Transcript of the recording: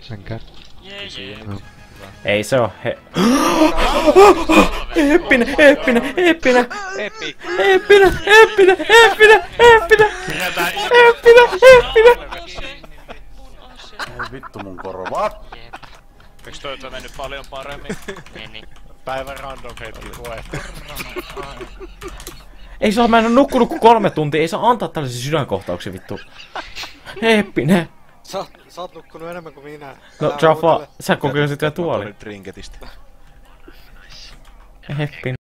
Menkää. Jee. No. Ei se oo Eeppinen! Ei vittu mun korvaat. Eiks toi mennyt paljon paremmin? Meni. Päivän random hetki koe. Ei saa, mä en oo nukkunut kuin 3 tuntia, ei saa antaa tällaisia sydänkohtauksia vittu. Eeppinen! Sä oot nukkunut enemmän kuin minä. No Jaffa, sä kokeilit vielä tuoli. Trinketistä. Eeppinen.